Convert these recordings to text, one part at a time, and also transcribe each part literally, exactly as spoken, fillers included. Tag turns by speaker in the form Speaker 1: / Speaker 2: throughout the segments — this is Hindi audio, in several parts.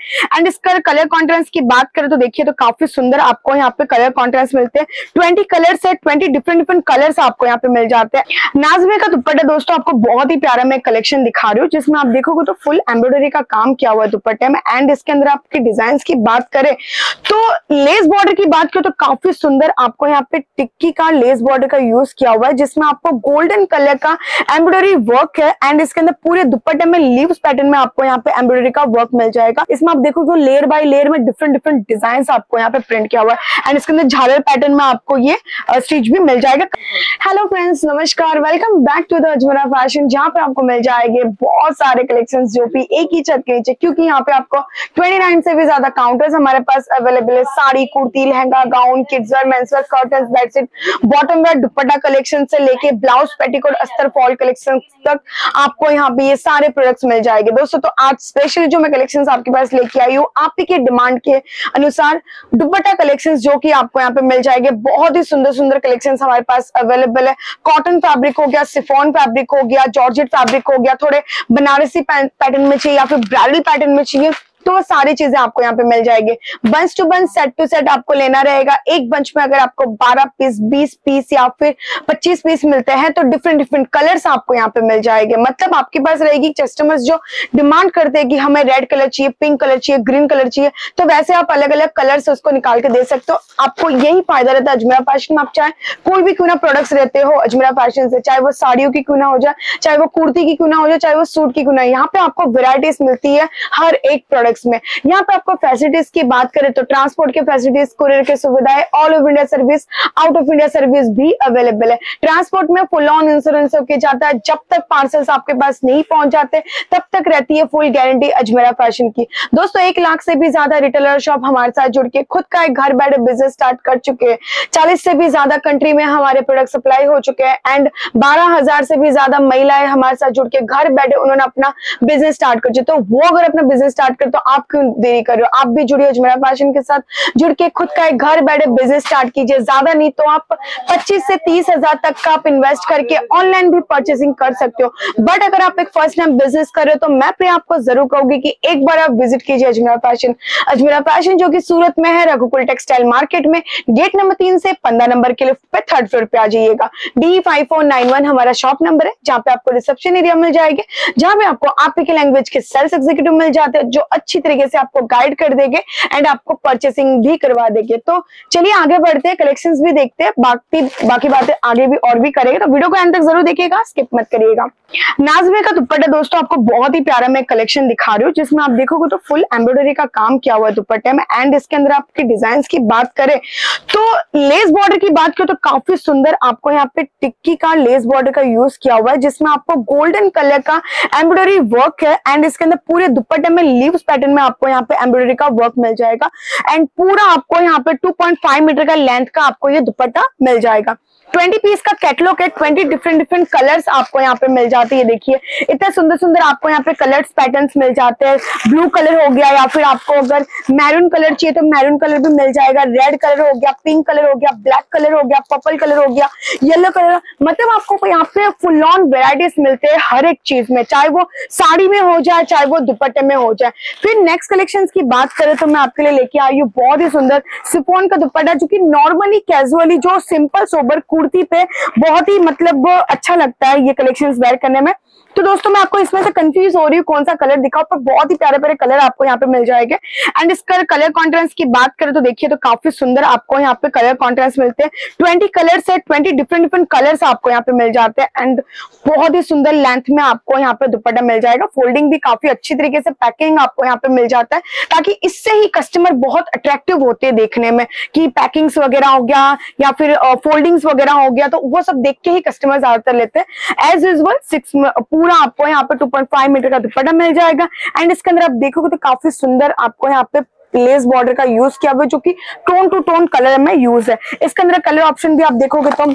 Speaker 1: एंड इसका कलर कॉन्ट्रास्ट की बात करें तो देखिए तो काफी सुंदर आपको यहाँ पे कलर कॉन्ट्रास्ट मिलते हैं। ट्वेंटी कलर्स है, ट्वेंटी डिफरेंट डिफरेंट कलर्स आपको यहाँ पे मिल जाते हैं। नाज़ का दुपट्टा दोस्तों आपको बहुत ही प्यारा मैं कलेक्शन दिखा रही हूँ, जिसमें आप देखोगे तो फुल एम्ब्रॉयडरी का काम किया हुआ है दुपट्टे में। एंड इसके अंदर आपके डिजाइन की बात करें तो लेस बॉर्डर की बात करें तो काफी सुंदर आपको यहाँ पे टिक्की का लेस बॉर्डर का यूज किया हुआ है, जिसमें आपको गोल्डन कलर का एम्ब्रॉयडरी वर्क है। एंड इसके अंदर पूरे दुपट्टे में लीव्स पैटर्न में आपको यहाँ पे एम्ब्रॉयडरी का वर्क मिल जाएगा। इसमें आप देखोगे लेयर बाय लेयर में डिफरेंट डिफरेंट डिजाइन आपको यहाँ पे प्रिंट किया हुआ है। एंड इसके अंदर झालर पैटर्न में आपको ये स्टिच भी मिल जाएगा। हेलो फ्रेंड्स, नमस्कार, welcome back to the Ajmera fashion, जहाँ पे आपको मिल जाएंगे बहुत सारे कलेक्शंस जो भी एक ही छत के नीचे, क्योंकि यहाँ पे आपको उनतीस से भी ज्यादा काउंटर्स हमारे पास अवेलेबल है। Sari, kurti, lehenga, gown, kids wear, men's wear, curtains, bedsheet, bottom wear, dupatta collection से लेके ब्लाउज, पेटीकोट, अस्तर, फॉल कलेक्शन तक आपको यहाँ पे ये सारे प्रोडक्ट्स मिल जाएंगे दोस्तों। तो आज स्पेशली जो मैं कलेक्शंस आपके पास लेके आई हूँ आप ही के डिमांड के अनुसार दुपट्टा कलेक्शंस जो कि आपको यहाँ पे मिल जाएंगे। बहुत ही सुंदर सुंदर कलेक्शंस हमारे पास अवेलेबल है। कॉटन फैब्रिक हो गया, सिफॉन फैब्रिक हो गया, जॉर्जेट फैब्रिक हो गया, थोड़े बनारसी पैटर्न में चाहिए या फिर ब्राइडल पैटर्न में चाहिए तो वो सारी चीजें आपको यहाँ पे मिल जाएंगे। Bunch to bunch, set to set आपको लेना रहेगा। एक बंच में अगर आपको बारह पीस, बीस पीस या फिर पच्चीस पीस मिलते हैं तो डिफरेंट डिफरेंट कलर्स आपको यहाँ पे मिल जाएंगे। मतलब आपके पास रहेगी कस्टमर्स जो डिमांड करते हैं कि हमें रेड कलर चाहिए, पिंक कलर चाहिए, ग्रीन कलर चाहिए, तो वैसे आप अलग अलग कलर से उसको निकाल के दे सकते हो। आपको यही फायदा रहता है अजमेरा फैशन में। आप चाहे कोई भी क्यों ना प्रोडक्ट्स रहते हो अजमेरा फैशन से, चाहे वो साड़ियों की क्यों ना हो जाए, चाहे वो कुर्ती की क्यों ना हो जाए, चाहे वो सूट की क्यों ना, यहाँ पे आपको वेराइटीज मिलती है हर एक प्रोडक्ट्स में। यहाँ पे आपको फैसिलिटीज की बात करें तो ट्रांसपोर्ट की फैसिलिटीज, कुरियर की सुविधाएं, all over India service, out of India service भी अवेलेबल है। ट्रांसपोर्ट में फुल ऑन इंश्योरेंस होके जाता है। जब तक पार्सल्स आपके पास नहीं पहुंच जाते तब तक रहती है फुल गारंटी अजमेरा फैशन की। दोस्तों एक लाख से भी ज्यादा रिटेलर शॉप हमारे साथ जुड़ के खुद का एक घर बैठे बिजनेस स्टार्ट कर चुके हैं। चालीस से भी ज्यादा कंट्री में हमारे प्रोडक्ट सप्लाई हो चुके हैं। एंड बारह हजार से भी ज्यादा महिलाएं हमारे साथ जुड़ के घर बैठे उन्होंने अपना बिजनेस स्टार्ट कर चुके। तो वो अगर अपना बिजनेस स्टार्ट करे तो आप क्यों देरी कर रहे हो? आप भी जुड़िए अजमेरा फैशन के साथ, जुड़ के खुद का एक घर बैठे बिजनेस स्टार्ट कीजिए। ज्यादा नहीं तो आप पच्चीस से तीस हजार तक का आप इन्वेस्ट करके ऑनलाइन भी परचेसिंग कर सकते हो। बट अगर आप एक फर्स्ट टाइम बिजनेस कर रहे हो तो मैं प्रिया आपको जरूर कहूंगी कि एक बार आप विजिट कीजिए अजमेरा फैशन। अजमेरा फैशन जो कि सूरत में है, रघुकुल टेक्सटाइल मार्केट में, गेट नंबर तीन से पंद्रह नंबर के लिफ्ट पे थर्ड फ्लोर पे आ जाइएगा। D five four nine one हमारा शॉप नंबर है, जहाँ पे आपको रिसेप्शन एरिया मिल जाएगी, जहाँ पे आपको आप ही के लैंग्वेज के सेल्स एग्जीक्यूटिव मिल जाते हैं जो अच्छी तरीके से आपको गाइड कर देंगे एंड आपको परचेसिंग भी करवा देंगे। तो चलिए आगे बढ़ते हैं, कलेक्शंस भी देखते हैं, बाकी बाकी बातें आगे भी और भी करेंगे। तो वीडियो को एंड तक जरूर देखिएगा, स्किप मत करिएगा। नाज़ का दुपट्टा दोस्तों आपको बहुत ही प्यारा मैं कलेक्शन दिखा रही हूँ, जिसमें आप देखोगे तो फुल एम्ब्रॉयडरी का काम किया हुआ है दुपट्टे में। एंड इसके अंदर आपके डिजाइन की बात करें तो लेस बॉर्डर की बात करें तो काफी सुंदर आपको यहाँ पे टिक्की का लेस बॉर्डर का यूज किया हुआ है, जिसमें आपको गोल्डन कलर का एम्ब्रॉयडरी वर्क है। एंड इसके अंदर पूरे दुपट्टे में लीव्स पैटर्न में आपको यहाँ पे एम्ब्रॉयडरी का वर्क मिल जाएगा। एंड पूरा आपको यहाँ पे टू पॉइंट फाइव मीटर का लेंथ का आपको ये दुपट्टा मिल जाएगा। ट्वेंटी पीस का कैटलॉग है, ट्वेंटी डिफरेंट डिफरेंट कलर्स आपको यहाँ पे मिल जाते हैं। देखिए इतने सुंदर सुंदर आपको यहाँ पे कलर्स पैटर्न्स मिल जाते हैं। ब्लू कलर हो गया या फिर आपको अगर मैरून कलर चाहिए तो मैरून कलर भी मिल जाएगा, रेड कलर हो गया, पिंक कलर हो गया, ब्लैक कलर हो गया, पर्पल कलर हो गया, येलो कलर, मतलब आपको यहाँ पे फुल ऑन वेराइटीज मिलते हैं हर एक चीज में, चाहे वो साड़ी में हो जाए चाहे वो दुपट्टे में हो जाए। फिर नेक्स्ट कलेक्शन की बात करें तो मैं आपके लिए लेके आई हूँ बहुत ही सुंदर सिफॉन का दुपट्टा, जो कि नॉर्मली कैजुअली जो सिंपल सोबर कुर्ती पे बहुत ही मतलब अच्छा लगता है ये कलेक्शंस वेयर करने में। तो दोस्तों मैं आपको इसमें से कंफ्यूज हो रही हूँ कौन सा कलर दिखाऊं, पर बहुत ही प्यारे प्यारे कलर आपको यहाँ पे मिल जाएंगे। एंड इसका कलर कॉन्ट्रास्ट की बात करें तो देखिए तो काफी सुंदर आपको यहाँ पे कलर कॉन्ट्रास्ट मिलते हैं। ट्वेंटी कलर्स है, ट्वेंटी डिफरेंट डिफरेंट कलर्स आपको यहाँ पे मिल जाते हैं। एंड बहुत ही सुंदर लेंथ में आपको यहाँ पे दुपट्टा मिल जाएगा। फोल्डिंग भी काफी अच्छी तरीके से, पैकिंग आपको यहाँ पे मिल जाता है, ताकि इससे ही कस्टमर बहुत अट्रैक्टिव होते हैं देखने में कि पैकिंग्स वगैरह हो गया या फिर फोल्डिंग्स वगैरह हो गया, तो वो सब देख के ही कस्टमर ज्यादातर लेते हैं। एज यूजुअल सिक्स पूरा आपको यहाँ पे टू पॉइंट फाइव मीटर का दुपट्टा मिल जाएगा। एंड इसके अंदर आप देखोगे तो काफी सुंदर आपको यहाँ पे लेस बॉर्डर का यूज किया हुआ, जो कि टोन टू टोन कलर में यूज है। इसके अंदर कलर ऑप्शन भी आप देखोगे तो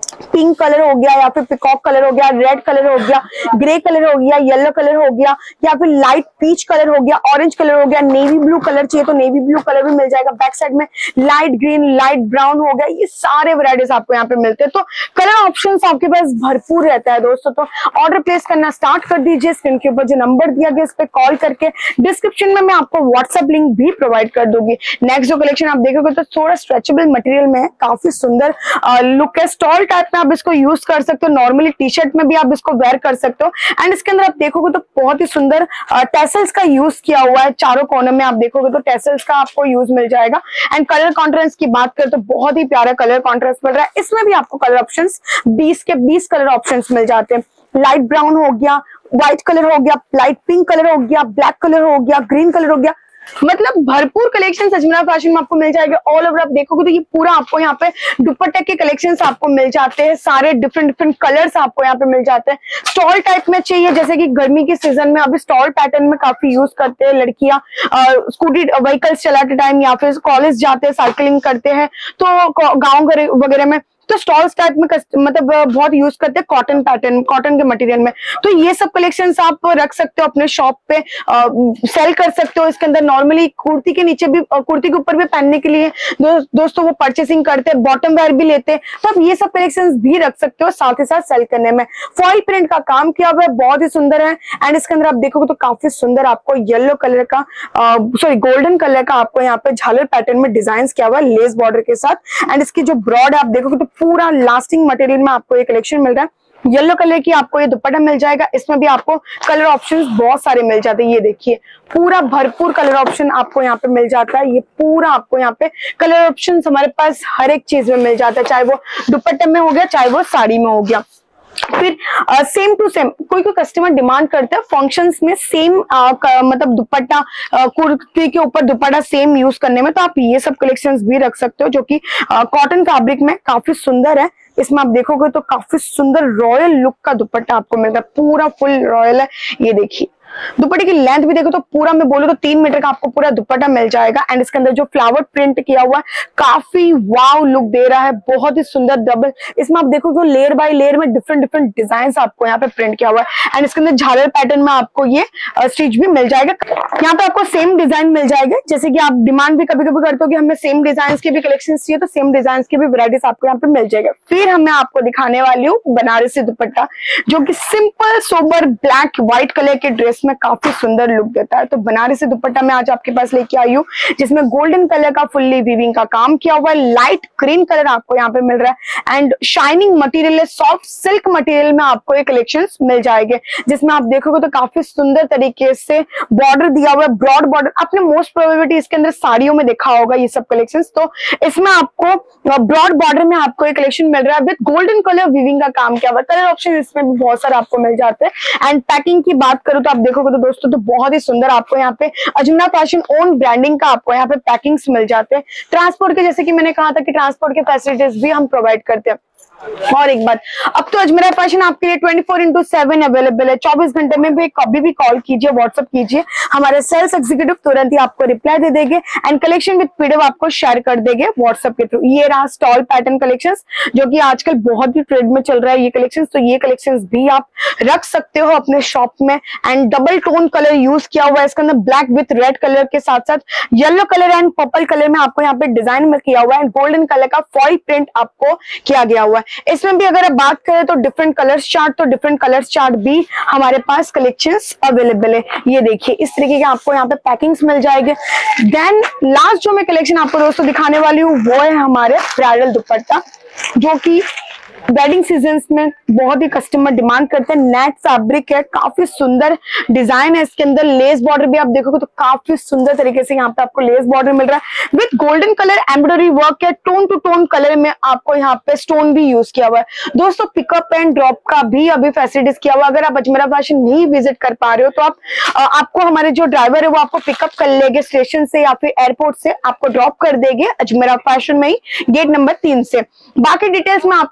Speaker 1: पिंक कलर हो गया या फिर पिकॉक कलर हो गया, रेड कलर हो गया, ग्रे कलर हो गया, येलो कलर हो गया, या फिर लाइट पीच कलर हो गया, ऑरेंज कलर हो गया, नेवी ब्लू कलर चाहिए तो नेवी ब्लू कलर भी मिल जाएगा। बैक साइड में लाइट ग्रीन, लाइट ब्राउन हो गया, ये सारे वैरायटीज आपको यहाँ पे मिलते हैं। तो कलर ऑप्शंस आपके पास भरपूर रहता है दोस्तों। तो ऑर्डर प्लेस करना स्टार्ट कर दीजिए। स्क्रीन के ऊपर जो नंबर दिया गया इस पे कॉल करके, डिस्क्रिप्शन में मैं आपको व्हाट्सएप लिंक भी प्रोवाइड कर दूंगी। नेक्स्ट जो कलेक्शन आप देखोगे तो थोड़ा स्ट्रेचेबल मटेरियल में है, काफी सुंदर लुक है। स्टॉल टाइप में आप इसको यूज कर सकते हो, नॉर्मली टी शर्ट में भी आप इसको वेयर कर सकते हो। एंड इसके अंदर आप देखोगे तो बहुत ही सुंदर टेसल्स का यूज किया हुआ है। चारों कोने में आप देखोगे तो टेसल्स का आपको यूज मिल जाएगा। एंड कलर कॉन्ट्रास्ट की बात करें तो बहुत ही प्यारा कलर कॉन्ट्रास्ट मिल रहा है। इसमें भी आपको कलर ऑप्शंस बीस के बीस कलर ऑप्शंस मिल जाते हैं। लाइट ब्राउन हो गया, व्हाइट कलर हो गया, लाइट पिंक कलर हो गया, ब्लैक कलर हो गया, ग्रीन कलर हो गया, मतलब भरपूर कलेक्शन अजमेरा फैशन में आपको मिल जाएगा। ऑल ओवर आप देखोगे तो ये पूरा आपको यहाँ पे दुपट्टे के कलेक्शंस आपको मिल जाते हैं। सारे डिफरेंट डिफरेंट कलर्स आपको यहाँ पे मिल जाते हैं। स्टॉल टाइप में चाहिए, जैसे कि गर्मी के सीजन में अभी स्टॉल पैटर्न में काफी यूज करते हैं लड़कियां, स्कूटी व्हीकल्स चलाते टाइम या फिर कॉलेज जाते हैं, साइकिलिंग करते हैं तो गाँव वगैरह में तो स्टॉल्स टाइप में मतलब बहुत यूज करते हैं कॉटन पैटर्न, कॉटन के मटेरियल में। तो ये सब कलेक्शंस आप रख सकते हो अपने शॉप पे, आ, सेल कर सकते हो। इसके अंदर नॉर्मली कुर्ती के नीचे भी, कुर्ती के ऊपर भी पहनने के लिए दो, दोस्तों वो परचेसिंग करते हैं, बॉटम वेयर भी लेते हैं, तो आप ये सब कलेक्शंस भी रख सकते हो साथ ही साथ सेल करने में। फॉइल प्रिंट का काम किया हुआ है, बहुत ही सुंदर है। एंड इसके अंदर आप देखोगे तो काफी सुंदर आपको येलो कलर का, सॉरी गोल्डन कलर का आपको यहाँ पे झालर पैटर्न में डिजाइन किया हुआ है लेस बॉर्डर के साथ। एंड इसकी जो ब्रॉड आप देखोगे तो पूरा लास्टिंग मटेरियल में आपको ये कलेक्शन मिल रहा है। येलो कलर की आपको ये दुपट्टा मिल जाएगा। इसमें भी आपको कलर ऑप्शंस बहुत सारे मिल जाते हैं। ये देखिए पूरा भरपूर कलर ऑप्शन आपको यहाँ पे मिल जाता है। ये पूरा आपको यहाँ पे कलर ऑप्शंस हमारे पास हर एक चीज में मिल जाता है, चाहे वो दुपट्टे में हो गया, चाहे वो साड़ी में हो गया। फिर सेम टू सेम कोई कोई कस्टमर डिमांड करते हैं फंक्शंस में सेम मतलब दुपट्टा, कुर्ती के ऊपर दुपट्टा सेम यूज करने में, तो आप ये सब कलेक्शंस भी रख सकते हो जो कि कॉटन फैब्रिक में काफी सुंदर है। इसमें आप देखोगे तो काफी सुंदर रॉयल लुक का दुपट्टा आपको मिलता है, पूरा फुल रॉयल है। ये देखिए दुपट्टे की लेंथ भी देखो तो पूरा मैं बोलूं तो तीन मीटर का आपको पूरा दुपट्टा मिल जाएगा। एंड इसके अंदर जो फ्लावर प्रिंट किया हुआ है काफी वाव लुक दे रहा है, बहुत ही सुंदर डबल। इसमें आप देखो तो लेयर बाय लेयर में डिफरेंट डिफरेंट डिजाइन आपको यहाँ पे प्रिंट किया हुआ है। एंड इसके अंदर झालर पैटर्न में आपको ये स्टिच भी मिल जाएगा। यहाँ पे आपको सेम डिजाइन मिल जाएगा, जैसे कि आप डिमांड भी कभी कभी करते हो कि हमें सेम डिजाइन के भी कलेक्शन चाहिए, तो सेम डिजाइन की भी वैरायटीज आपको यहाँ पे मिल जाएगा। फिर हमें आपको दिखाने वाली हूँ बनारसी दुपट्टा, जो कि simple sober black white colour के ड्रेस में काफी सुंदर लुक देता है। तो बनारसी दुपट्टा मैं आज आपके पास लेके आई हूँ, जिसमें गोल्डन कलर का फुल्ली वीविंग का काम किया हुआ है। लाइट ग्रीन कलर आपको यहाँ पे मिल रहा है। एंड शाइनिंग मटेरियल है, सॉफ्ट सिल्क मटेरियल में आपको ये कलेक्शंस मिल जाएंगे, जिसमें आप देखोगे तो काफी सुंदर तरीके से बॉर्डर दिया हुआ है, ब्रॉड बॉर्डर। आपने मोस्ट प्रोबेबिलिटी इसके अंदर साड़ियों में देखा होगा ये सब कलेक्शंस। तो इसमें आपको ब्रॉड बॉर्डर में आपको ये कलेक्शन मिल रहा है विद गोल्डन कलर वीविंग का काम किया हुआ है। कलर ऑप्शन इसमें भी बहुत सारे आपको मिल जाते हैं। एंड पैकिंग की बात करूं तो आप देखोगे तो दोस्तों तो बहुत ही सुंदर आपको यहाँ पे अजमेरा फैशन ओन ब्रांडिंग का आपको यहाँ पे पैकिंग्स मिल जाते हैं। ट्रांसपोर्ट के, जैसे कि मैंने कहा था कि ट्रांसपोर्ट के फैसिलिटीज भी हम प्रोवाइड करते हैं। और एक बात, अब तो अजमेरा फैशन आपके लिए twenty four into seven available है। चौबीस घंटे में भी कभी भी कॉल कीजिए, व्हाट्सअप कीजिए, हमारे सेल्स एग्जीक्यूटिव तुरंत ही आपको रिप्लाई दे देंगे। एंड कलेक्शन विद पीडीएफ आपको शेयर कर देंगे व्हाट्सएप के थ्रू। ये रहा स्टॉल पैटर्न कलेक्शंस, जो कि आजकल बहुत ही ट्रेंड में चल रहा है ये कलेक्शंस। तो ये कलेक्शंस भी आप रख सकते हो अपने शॉप में। And double tone colour use किया हुआ है इसके अंदर, ब्लैक विथ रेड कलर के साथ साथ yellow colour and purple colour में आपको यहाँ पे डिजाइन में किया हुआ है। एंड गोल्डन कलर का फॉइल प्रिंट आपको किया गया हुआ है। इसमें भी अगर आप बात करें तो डिफरेंट कलर्स चार्ट, तो डिफरेंट कलर्स चार्ट भी हमारे पास कलेक्शंस अवेलेबल है। ये देखिए इस तरीके के आपको यहाँ पे पैकिंग्स मिल जाएंगे। देन लास्ट जो मैं कलेक्शन आपको दोस्तों दिखाने वाली हूँ वो है हमारे ब्राइडल दुपट्टा, जो कि वेडिंग सीजन में बहुत ही कस्टमर डिमांड करते हैं। नेट फैब्रिक है, काफी सुंदर डिजाइन है इसके अंदर। लेस बॉर्डर भी आप देखोगे तो काफी सुंदर तरीके से यहाँ पे आपको लेस बॉर्डर मिल रहा है with golden colour embroidery work है। टोन टू टोन कलर में आपको यहाँ पे स्टोन भी यूज किया हुआ है। दोस्तों पिकअप एंड ड्रॉप का भी अभी फैसिलिटीज किया हुआ है। अगर आप अजमेरा फैशन नहीं विजिट कर पा रहे हो तो आप आपको हमारे जो ड्राइवर है वो आपको पिकअप कर लेंगे स्टेशन से या फिर एयरपोर्ट से, आपको ड्रॉप कर देंगे अजमेरा फैशन में ही गेट नंबर तीन से। बाकी डिटेल्स में आपको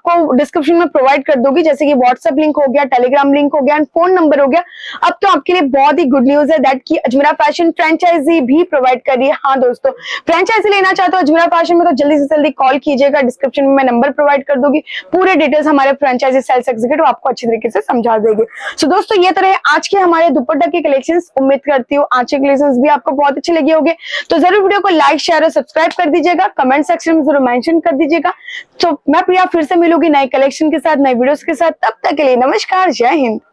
Speaker 1: डिस्क्रिप्शन में प्रोवाइड कर दूंगी, जैसे कि व्हाट्सएप लिंक हो गया, टेलीग्राम लिंक हो गया एंड फोन नंबर हो गया। अब तो आपके लिए बहुत ही गुड न्यूज है दैट की अजमेरा फैशन फ्रेंचाइजी भी प्रोवाइड कर रही है। हाँ दोस्तों, फ्रेंचाइजी लेना चाहते हो अजमेरा फैशन में तो जल्दी से जल्दी कॉल कीजिएगा, डिस्क्रिप्शन में मैं नंबर प्रोवाइड कर दूंगी। पूरे डिटेल्स हमारे फ्रेंचाइजी सेल्स एग्जीक्यूटिव आपको अच्छी तरीके से समझा देंगे। सो दोस्तों ये तो रहे आज के हमारे दुपट्टा के कलेक्शंस। उम्मीद करती हूँ आज के कलेक्शंस भी आपको बहुत अच्छे लगे होंगे, तो जरूर वीडियो को लाइक शेयर और सब्सक्राइब कर दीजिएगा, कमेंट सेक्शन में जरूर मेंशन कर दीजिएगा। तो मैं प्रिया फिर से मिलूंगी नए कलेक्शन के साथ, नए वीडियोस के साथ। तब तक के लिए नमस्कार, जय हिंद।